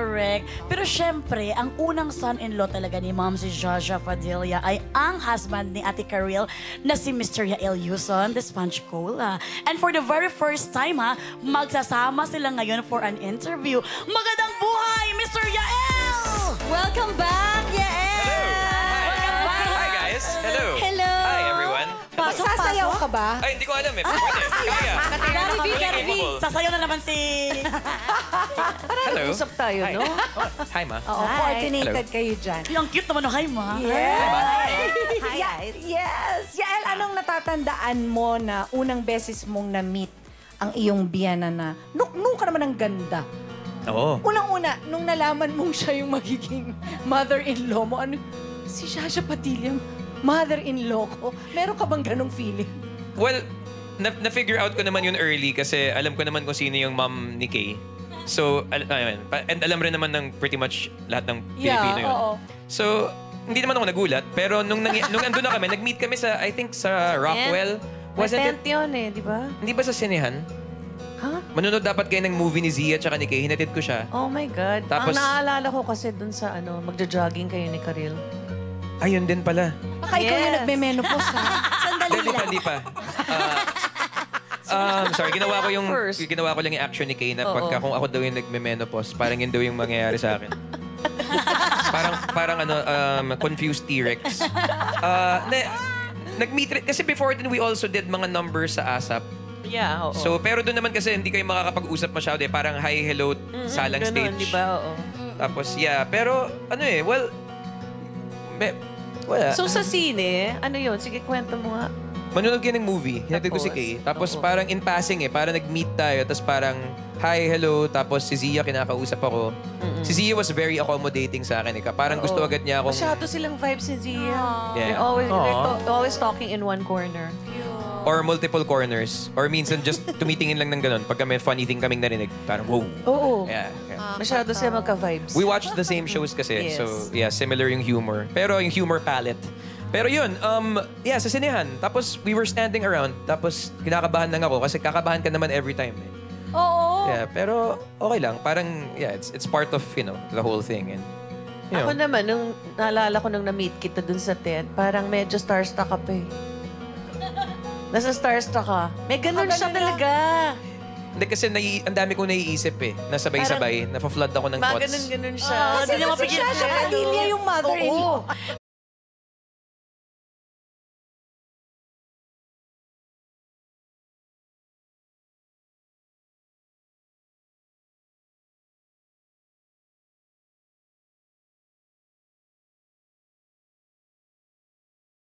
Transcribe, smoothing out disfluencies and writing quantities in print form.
correct. Pero syempre, ang unang son-in-law talaga ni Ma'am si Zsa Zsa Padilla ay ang husband ni Ate Karil na si Mr. Yael Yuzon, the Sponge Cola. And for the very first time, magsasama sila ngayon for an interview. Magandang buhay, Mr. Yael! Welcome back, Yael! Welcome back! Hi, guys. Hello. Hello. Hi, everyone. Sasayaw ka ba? Ay, hindi ko alam eh. Pwede. Kaya. Gary V, sasayaw na naman si... Hello. Usap tayo, no? Hi, Ma. Oo, coordinated kayo dyan. Yung cute naman no, hi, Ma. Hi, guys. Yes. Yael, anong natatandaan mo na unang beses mong na-meet ang iyong biyana na nung ka naman ang ganda? Oo. Unang-una, nung nalaman mong siya yung magiging mother-in-law mo, ano, si Zsa Zsa Padilla, mother-in-law ko. Meron ka bang ganong feeling? Well, na-figure out ko naman yun early kasi alam ko naman kung sino yung mom ni Kay. So, and alam rin naman ng pretty much lahat ng Pilipino yun. Oo. So, hindi naman ako nagulat. Pero nung andun na kami, nag-meet kami sa, I think, sa Rockwell. Wasn't it? yun eh, di ba? Hindi ba sa sinehan? Huh? Manunod dapat kayo ng movie ni Zia tsaka ni Kay. Hinatid ko siya. Oh my God. Tapos- Ang naalala ko kasi dun sa magja-jogging kayo ni Karil. Ayun din pala. Baka ikaw yung nagme-menopause, ha? Sandali lang. Hindi pa. Sorry, ginawa ko lang yung action ni Kay na pagka kung ako daw yung nagme-menopause, parang yun daw yung mangyayari sa akin. parang confused T-Rex. Nag-meet kasi before din we also did mga numbers sa ASAP. Yeah, oo. So, pero doon naman kasi hindi kayo makakapag-usap masyado eh. Parang hi, hello, salang ganun, stage. di ba? Oo. Tapos, yeah. Pero, well, wala. So sa sine, ano yun? Sige, kwento mo nga. Manonood kayo ng movie. Hinatid ko si Kay. Tapos parang in passing eh. Parang nag-meet tayo. Tapos parang, hi, hello. Tapos si Zia kinakausap ako. Si Zia was very accommodating sa akin. Parang gusto agad niya akong... Masyado silang vibes ni Zia. Yeah. They're always talking in one corner. Or multiple corners. Or minsan just tumitingin lang ng ganun. Pagka may funny thing kaming narinig. Parang, wow. Oo. Yeah. Masyado sila magka-vibes. We watched the same shows kasi. Yes. So, yeah, similar yung humor. Pero yung humor palette. Pero yun, sa sinehan. Tapos, we were standing around. Tapos, kinakabahan lang ako kasi kakabahan ka naman every time. Eh. Oo. Yeah, pero okay lang. Parang, yeah, it's part of, the whole thing. And, Ako naman, nung naalala ko nung na-meet kita dun sa tent, parang medyo starstruck ka pa eh. Nasa starstruck ka. May ganun siya talaga. Hindi kasi ang dami kong naiisip eh. Nasabay-sabay. Nafa-flood ako ng thoughts. Ganun siya. Kasi si Zsa Zsa Padilla yung mother-in-law.